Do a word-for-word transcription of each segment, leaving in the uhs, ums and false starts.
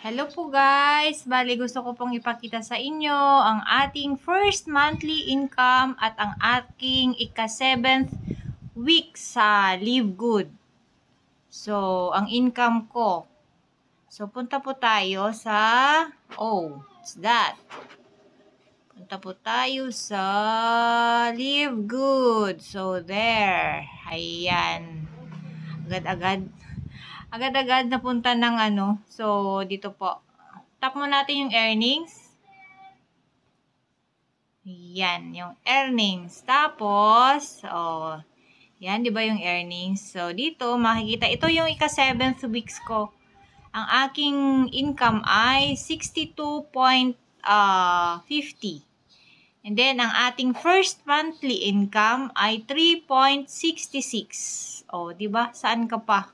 Hello po guys! Bali gusto ko pong ipakita sa inyo ang ating first monthly income at ang aking ika-seventh week sa Live Good. So, ang income ko. So, punta po tayo sa... Oh, what's that? Punta po tayo sa Live Good. So, there. Ayan. Agad-agad. Agad-agad napunta ng ano. So, dito po. Tap mo natin yung earnings. Yan, yung earnings. Tapos, oh, yan, di ba yung earnings? So, dito, makikita, ito yung ika-seventh weeks ko. Ang aking income ay sixty-two point fifty. And then, ang ating first monthly income ay three point six six. Oh, di ba? Saan ka pa?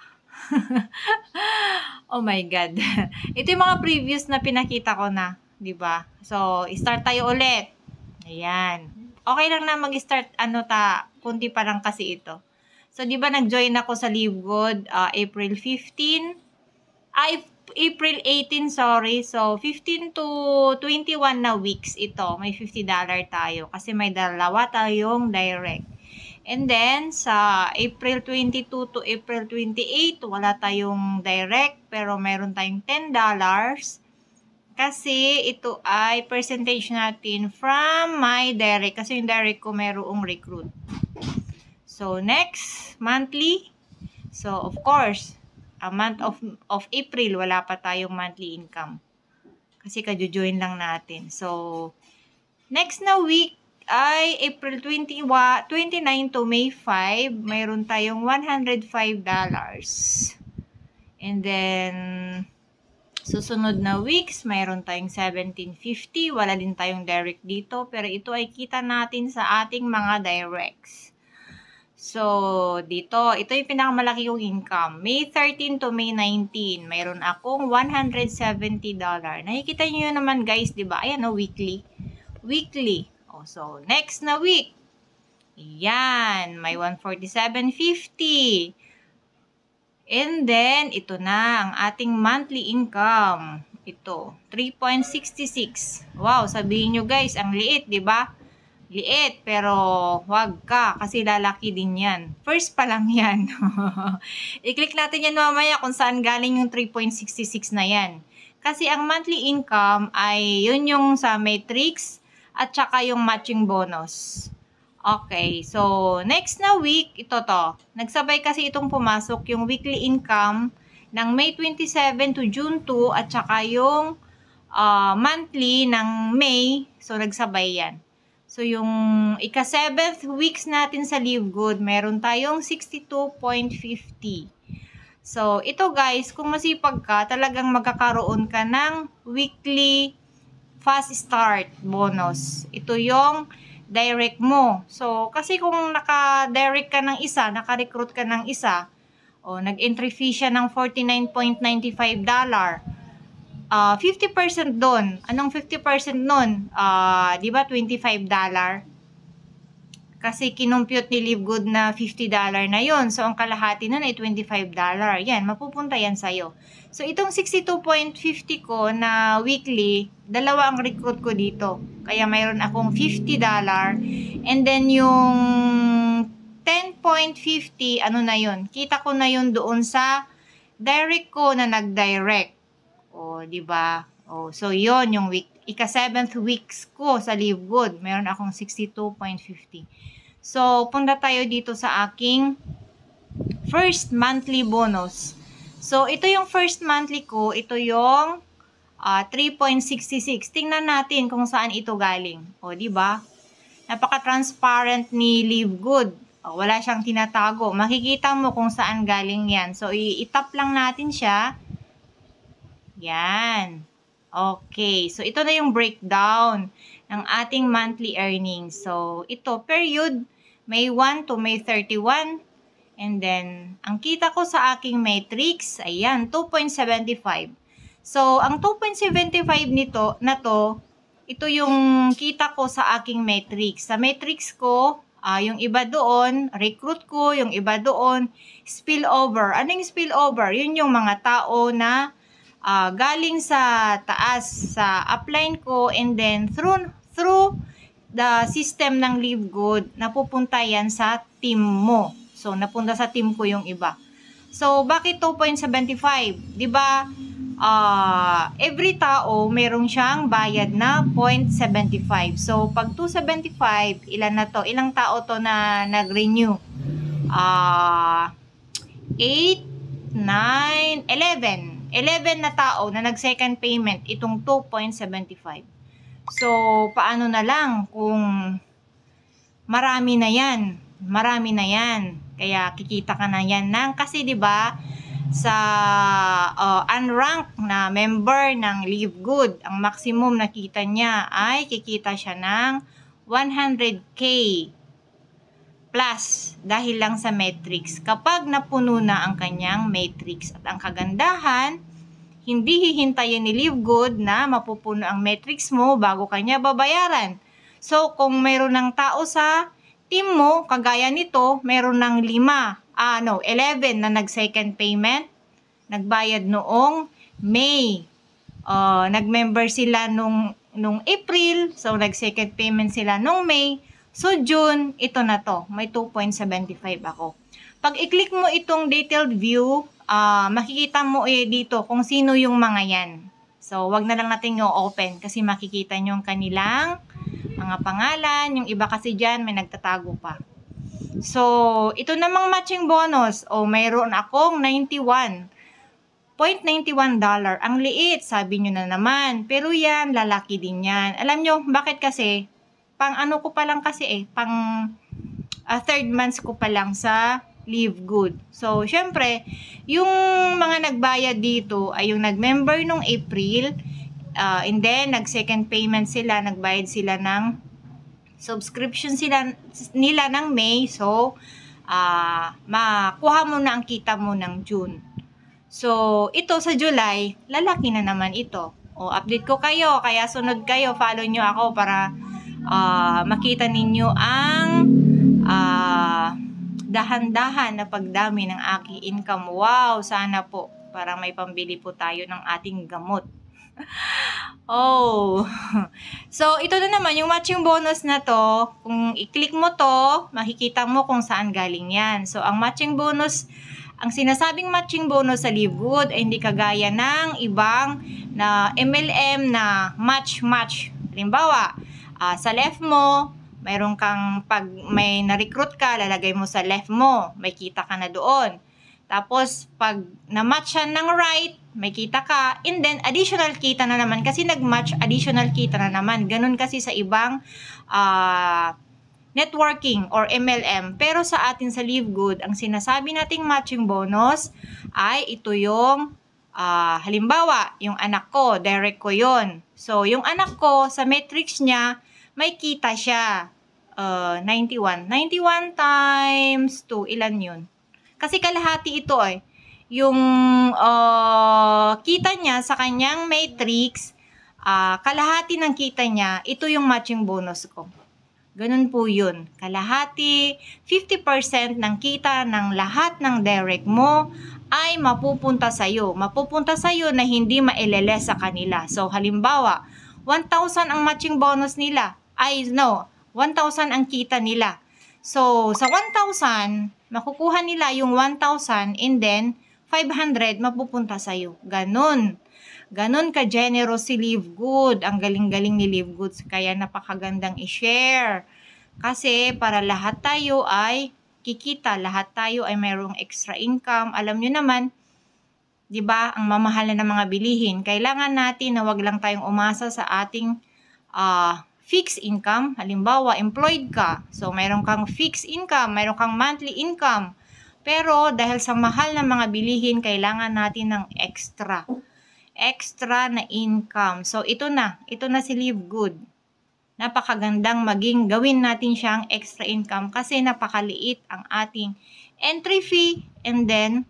Oh my God. Ito yung mga previous na pinakita ko na, 'di ba? So, start tayo ulit. Ayan. Okay lang na mag-start ano ta, kunti pa lang kasi ito. So, 'di ba nag-join ako sa Live Good uh, April fifteenth? Ay, April eighteenth, sorry. So, fifteen to twenty-one na weeks ito. May fifty dollars tayo kasi may dalawa tayong direct. And then, sa April twenty-two to April twenty-eight, wala tayong direct, pero meron tayong ten dollars. Kasi ito ay percentage natin from my direct. Kasi yung direct ko merong recruit. So, next, monthly. So, of course, a month of, of April, wala pa tayong monthly income. Kasi kajo-join lang natin. So, next na week, ay April twenty-one, twenty-nine to May five, mayroon tayong one hundred five dollars. And then, susunod na weeks, mayroon tayong seventeen fifty. Wala din tayong direct dito, pero ito ay kita natin sa ating mga directs. So, dito, ito yung pinakamalaki kong income. May thirteen to May nineteen, mayroon akong one hundred seventy dollars. Nakikita nyo naman guys, di ba? Ayan o, weekly. Weekly. So, next na week. Yan. May one forty-seven fifty. And then, ito na ang ating monthly income. Ito. three point six six. Wow, sabihin nyo guys, ang liit, di ba? Liit, pero wag ka kasi lalaki din yan. First pa lang yan. I-click natin yan mamaya kung saan galing yung three point six six na yan. Kasi ang monthly income ay yun yung sa matrix at saka yung matching bonus. Okay, so next na week, ito to. Nagsabay kasi itong pumasok yung weekly income ng May twenty-seven to June two at saka yung uh, monthly ng May. So nagsabay yan. So yung ika-seventh weeks natin sa Live Good, meron tayong sixty-two point fifty. So ito guys, kung masipag ka, talagang magkakaroon ka ng weekly fast start bonus. Ito yung direct mo. So, kasi kung naka-direct ka ng isa, naka-recruit ka ng isa, o nag-entry fee siya ng forty-nine point nine five dollars, uh, fifty percent doon. Anong fifty percent nun? Uh, di ba twenty-five dollars? Kasi kinumpute ni Live Good na fifty dollars na yon. So, ang kalahati nun ay twenty-five dollars. Yan, mapupunta yan sa'yo. So, itong sixty-two point fifty ko na weekly, dalawa ang recruit ko dito. Kaya mayroon akong fifty dollars. And then, yung ten point fifty, ano na yun? Kita ko na yun doon sa direct ko na nag-direct. O, di ba? O, so, yon yung week. Ika-seventh weeks ko sa Live Good. Meron akong sixty-two point fifty. So, punta tayo dito sa aking first monthly bonus. So, ito yung first monthly ko. Ito yung uh, three point six six. Tingnan natin kung saan ito galing. O, di ba? Napaka-transparent ni Live Good. O, wala siyang tinatago. Makikita mo kung saan galing yan. So, i-tap lang natin siya. Yan. Okay. So, ito na yung breakdown ng ating monthly earnings. So, ito, period, May one to May thirty-one. And then, ang kita ko sa aking matrix, ayan, two point seven five. So, ang two point seven five nito, na to, ito yung kita ko sa aking matrix. Sa matrix ko, uh, yung iba doon, recruit ko, yung iba doon, spillover. Ano yung spillover? Yun yung mga tao na uh, galing sa taas sa upline ko, and then through through the system ng Live Good, napupunta yan sa team mo. So, napunta sa team ko yung iba. So, bakit two point seven five? Diba, uh, every tao, merong siyang bayad na zero point seven five. So, pag two seventy-five, ilan na to? Ilang tao to na nag-renew? Ah... Uh, eight, nine, eleven. eleven na tao na nag-second payment itong two point seven five. So, paano na lang kung marami na yan? Marami na yan. Kaya kikita ka na yan ng, kasi 'di ba sa uh, unranked na member ng Live Good, ang maximum nakita niya ay kikita siya ng one hundred K plus dahil lang sa metrics. Kapag napuno na ang kanyang metrics, at ang kagandahan, hindi hihintayin ni Live Good na mapupuno ang metrics mo bago kanya babayaran. So, kung mayroon ng tao sa team mo, kagaya nito, mayroon ng lima, ah, no, eleven na nag-second payment, nagbayad noong May. Uh, nag-member sila nung, nung April, so nag-second payment sila nung May. So, June, ito na to. May two point seven five ako. Pag i-click mo itong detailed view, uh, makikita mo eh dito kung sino yung mga yan. So, wag na lang natin yung open kasi makikita nyo yung kanilang mga pangalan. Yung iba kasi dyan, may nagtatago pa. So, ito namang matching bonus. O, mayroon akong ninety-one point nine one dollar. Ang liit, sabi nyo na naman. Pero yan, lalaki din yan. Alam nyo, bakit kasi? Pang ano ko pa lang kasi eh, pang uh, third months ko pa lang sa Live Good. So, syempre, yung mga nagbayad dito ay yung nag-member nung April, uh, and then, nag-second payment sila, nagbayad sila ng subscription sila, nila ng May. So, uh, makuha mo na ang kita mo ng June. So, ito sa July, lalaki na naman ito. O, update ko kayo, kaya sunod kayo, follow nyo ako para Uh, makita ninyo ang uh, dahan-dahan na pagdami ng aking income. Wow, sana po para may pambili po tayo ng ating gamot. Oh, so ito na naman yung matching bonus na to. Kung i-click mo to, makikita mo kung saan galing yan. So ang matching bonus, ang sinasabing matching bonus sa Live Good ay hindi kagaya ng ibang na M L M na match-match. Halimbawa, Uh, sa left mo, mayroon kang, pag may na-recruit ka, lalagay mo sa left mo, may kita ka na doon. Tapos, pag na-match siya ng right, may kita ka, and then additional kita na naman, kasi nag-match, additional kita na naman. Ganun kasi sa ibang uh, networking or M L M. Pero sa atin sa Live Good, ang sinasabi nating matching bonus ay ito yung, uh, halimbawa, yung anak ko, direct ko yon. So, yung anak ko, sa metrics niya, may kita siya, uh, ninety-one. ninety-one times two, ilan yun? Kasi kalahati ito eh. Yung uh, kita niya sa kanyang matrix, uh, kalahati ng kita niya, ito yung matching bonus ko. Ganun po yun. Kalahati, fifty percent ng kita ng lahat ng direct mo ay mapupunta sa'yo. Mapupunta sa'yo na hindi mailele sa kanila. So, halimbawa, one thousand ang matching bonus nila. Ay, no, one thousand ang kita nila. So, sa one thousand, makukuha nila yung one thousand and then five hundred mapupunta sa'yo. Ganon. Ganon ka-generous si Live Good. Ang galing-galing ni Live Good. Kaya napakagandang i-share. Kasi para lahat tayo ay kikita. Lahat tayo ay mayroong extra income. Alam nyo naman, di ba, ang mamahal na ng mga bilihin. Kailangan natin na wag lang tayong umasa sa ating uh, fixed income. Halimbawa, employed ka. So, mayroon kang fixed income, mayroon kang monthly income. Pero, dahil sa mahal ng mga bilihin, kailangan natin ng extra. Extra na income. So, ito na. Ito na si Live Good. Napakagandang maging gawin natin siyang extra income kasi napakaliit ang ating entry fee and then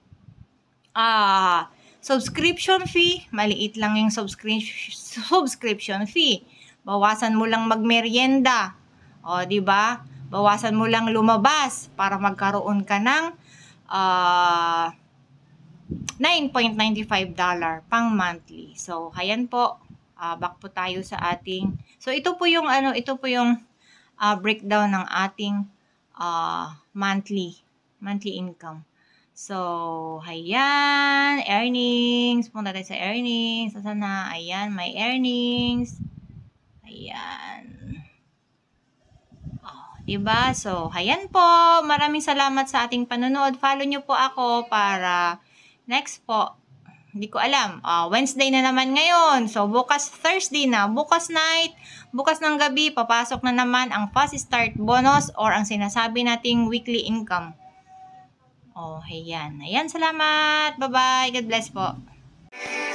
ah, subscription fee. Maliit lang yung subscri- subscription fee. Bawasan mo lang magmeryenda. O, di ba? Bawasan mo lang lumabas para magkaroon ka ng uh, nine point nine five dollar pang monthly. So, ayan po. Uh, back po tayo sa ating. So, ito po yung ano, ito po yung uh, breakdown ng ating uh, monthly monthly income. So, ayan, earnings. Punta tayo sa earnings. Saan na? Ayan, may earnings. Ayan. Oh, diba? So, ayan po. Maraming salamat sa ating panonood. Follow nyo po ako para next po. Hindi ko alam. Uh, Wednesday na naman ngayon. So, bukas Thursday na. Bukas night, bukas ng gabi, papasok na naman ang fast start bonus or ang sinasabi nating weekly income. Oh, ayan. Ayan, salamat. Bye-bye. God bless po.